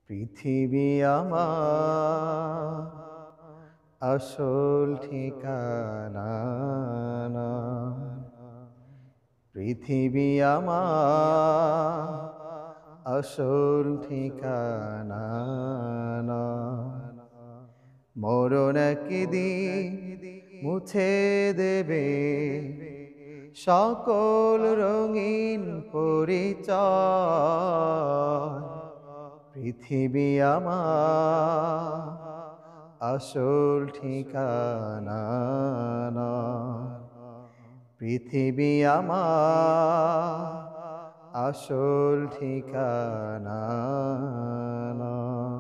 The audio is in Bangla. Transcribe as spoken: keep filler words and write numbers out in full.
পৃথিবী আমার আসল ঠিকানা না। পৃথিবী আমার আসল ঠিকানা না। মরণ একদিন মুছে দেবে সকল রঙিন পরিচয়। পৃথিবী আমার আসল ঠিকানা না। পৃথিবী আমার আসল ঠিকানা না।